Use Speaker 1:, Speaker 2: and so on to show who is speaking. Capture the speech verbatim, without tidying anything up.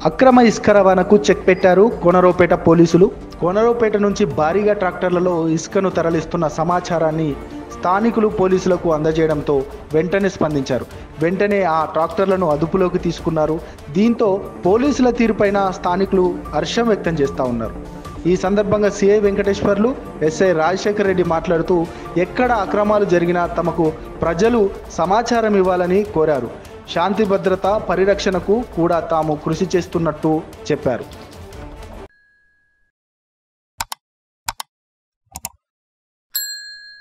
Speaker 1: అక్రమ ఇసుక రవాణాకు చెక్ పెట్టారు కోనరావుపేట పోలీసులు. కోనరావుపేట నుంచి భారీగా ట్రాక్టర్లలో ఇసుకను తరలిస్తున్న సమాచారాన్ని స్థానికులు పోలీసులకు అందజేయడంతో వెంటనే స్పందించారు. వెంటనే ఆ ట్రాక్టర్లను అదుపులోకి తీసుకున్నారు. దీంతో పోలీసుల తీరుపైన స్థానికులు హర్షం వ్యక్తం చేస్తూ ఉన్నారు. ఈ సందర్భంగా సిఐ వెంకటేశ్వర్లు, ఎస్ఐ రాజశేఖర్ రెడ్డి మాట్లాడుతూ ఎక్కడ అక్రమాలు జరిగినా తమకు ప్రజలు సమాచారం ఇవ్వాలని కోరారు. శాంతి భద్రత పరిరక్షణకు కూడా తాము కృషి చేస్తున్నట్టు చెప్పారు.